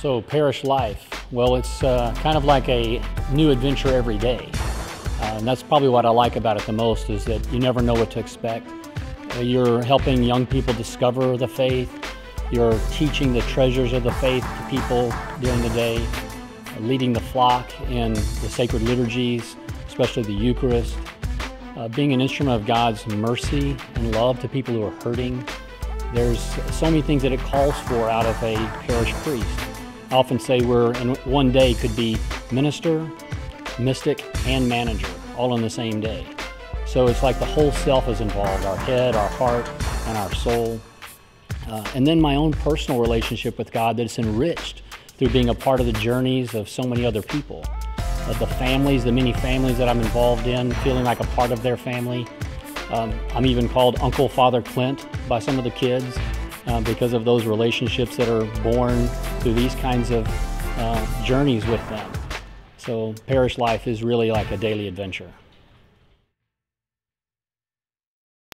So parish life, well, it's kind of like a new adventure every day. And that's probably what I like about it the most, is that you never know what to expect. You're helping young people discover the faith. You're teaching the treasures of the faith to people during the day, leading the flock in the sacred liturgies, especially the Eucharist, being an instrument of God's mercy and love to people who are hurting. There's so many things that it calls for out of a parish priest. I often say we're, in one day, could be minister, mystic, and manager, all in the same day. So it's like the whole self is involved, our head, our heart, and our soul. And then my own personal relationship with God that's enriched through being a part of the journeys of so many other people. The families, the many families that I'm involved in, feeling like a part of their family. I'm even called Uncle Father Clint by some of the kids because of those relationships that are born through these kinds of journeys with them. So parish life is really like a daily adventure.